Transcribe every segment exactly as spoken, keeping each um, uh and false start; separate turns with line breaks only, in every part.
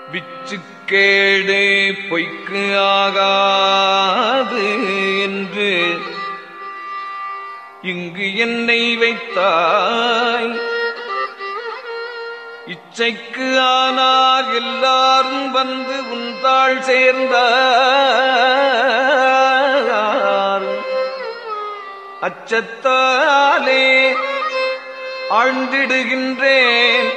விச்சுக்கேடு பொய்க்கு ஆகாது என்று இங்கு என்னை வைத்தாய். இச்சைக்கு ஆனார் எல்லாரும் வந்து உன்தாள் சேர்ந்தார். அச்சத்தாலே ஆழ்ந்திடுகின்றேன்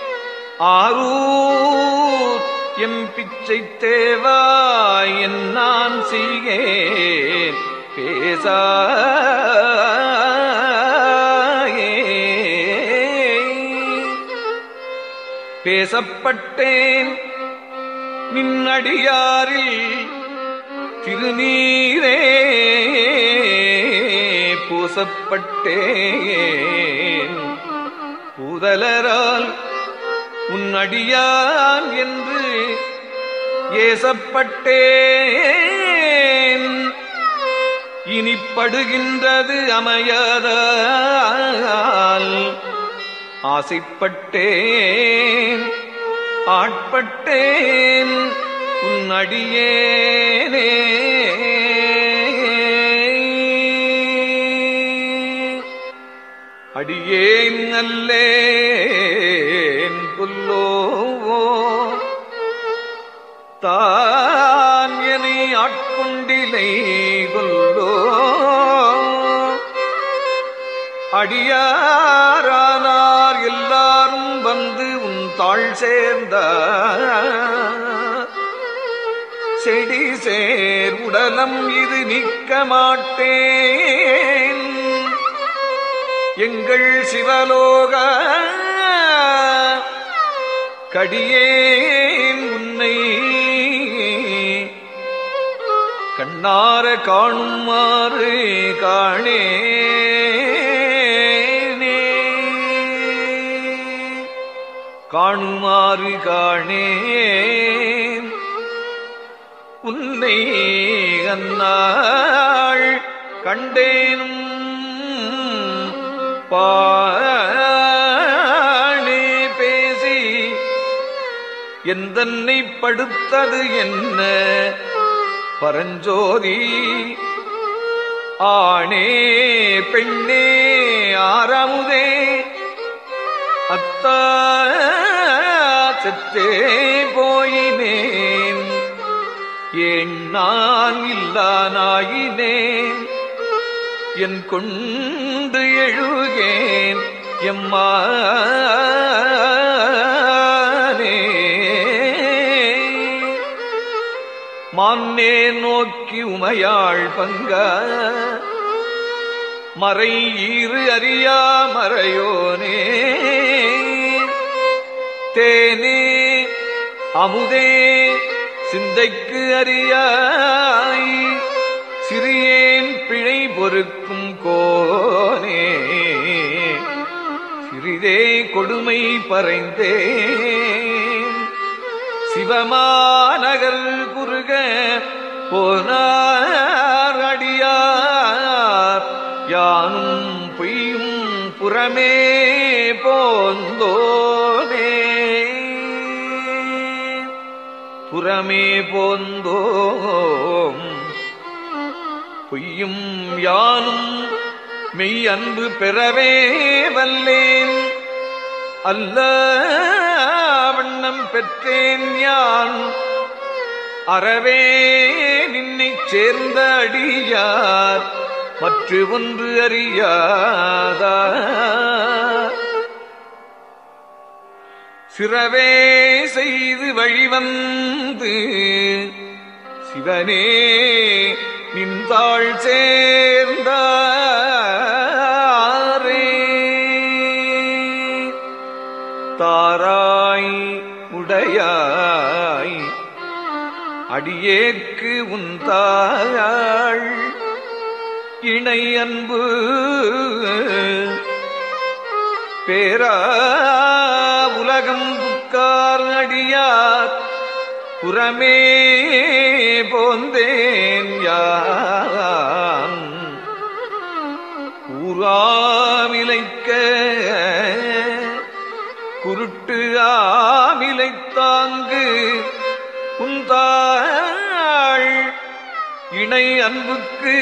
ஆரூர் எம் பிச்சை தேவாய் என் நான் செய்கேன் பேசா பேசப்பட்டேன் நின்னடியாரில் திருநீரே பூசப்பட்டேன் பூதலரால் உன்னடியான் என்று ஏசப்பட்டேன். இனிப்படுகின்றது அமையாதால் ஆசைப்பட்டேன் ஆட்பட்டேன் உன் அடியேனே. அடியேன் அல்லேன் புல்லோ தான் என்னை ஆட்கொண்டிலை கொல்லோ. அடியாரானார் எல்லாரும் வந்து உன் தாழ் சேர்ந்த செடி சேர் உடலம் இது நீக்க மாட்டேன். எங்கள் சிவலோக கடியேன் உன்னை கண்ணார காணுமாறு காணே. காணுமாறு காணேன் உன்னை அந்நாள் கண்டேனும் பாணே பேசி எந்தன்னை படுத்தது என்ன பரஞ்சோதி ஆணே பெண்ணே ஆரமுதே அத்தா செத்தே போயினேன் ஏன் நான் இல்லானாயினேன் என் கொண்டு எழுகேன் எம்மானே. மான்னே நோக்கி உமையாள் பங்க மறை ஈறு அறியா மறையோனே. தேனே அமுதே சிந்தைக்கு அறியாய் சிறியேன் பிழை பொறுக்கும் கோனே. சிறிதே கொடுமை பறைந்தேன் சிவமாநகர் குறுக போனார் அடியார் யானும் பொய்யும் புறமே போந்தோனே. புறமே போந்தோம் பொய்யும் யானும் மெய் அன்பு பெறவே வல்லேன் அல்ல வண்ணம் பெற்றேன் யான் அறவே நின்னை சேர்ந்த அடியார் மற்ற ஒன்று அறியாதா. சிறவே செய்து வழிவந்து சிவனே நின்றாள் சேர்ந்தாரே. தாராய் உடையாய் அடியேற்கு உந்தாள் இணை அன்பு பேரா உலகம் புக்கார் அடியார் புறமே போந்தேன் யான் ஊராமிலைக்க குருட்டு ஆமிலை தாங்கு குந்தாள் இணை அன்புக்கு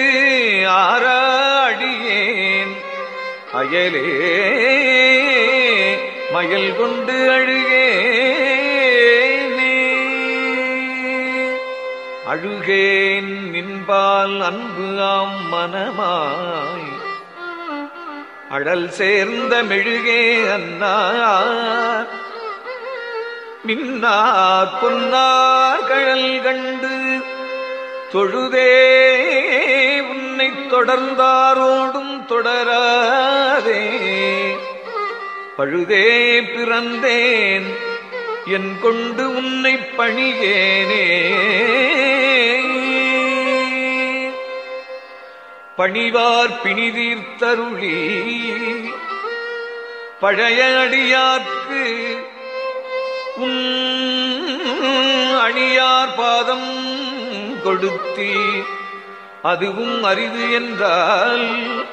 ஆராடியேன் அயலே மயல் கொண்டு அழுகேனே அழுகேன் நின்பால் அன்பு ஆம் மனமாய் அழல் சேர்ந்த மெழுகே அன்னார் மின்னார் பொன்னார் கழல் கண்டு தொழுதே உன்னை தொடர்ந்தாரோடும் தொடராதே பழுதே பிறந்தேன் என் கொண்டு உன்னை பணியேனே பணிவார் பிணிதீர்த்தருளி பழைய அடியார்க்கு உன் அணியார் பாதம் கொடுத்தி அதுவும் அரிது என்றால்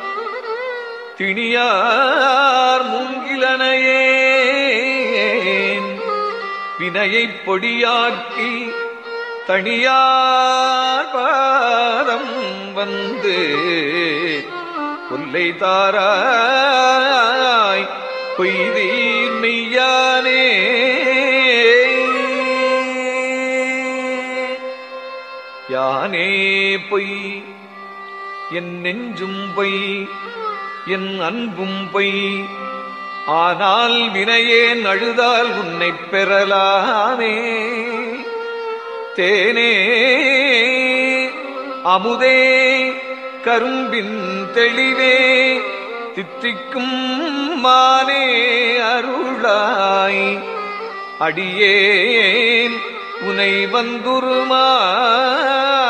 திணியார் மூங்கிலனையேன் வினையைப் பொடியாக்கி தனியார் பாதம் வந்து கொல்லை தாராய் பொய்தீர் மெய்யானே யானே பொய் என் நெஞ்சும் பொய் என் அன்பும் பொய் ஆனால் வினையேன் அழுதால் உன்னைப் பெறலாமே தேனே அமுதே கரும்பின் தெளிவே தித்திக்கும் மானே அருளாய் அடியேன் உனை வந்துருமா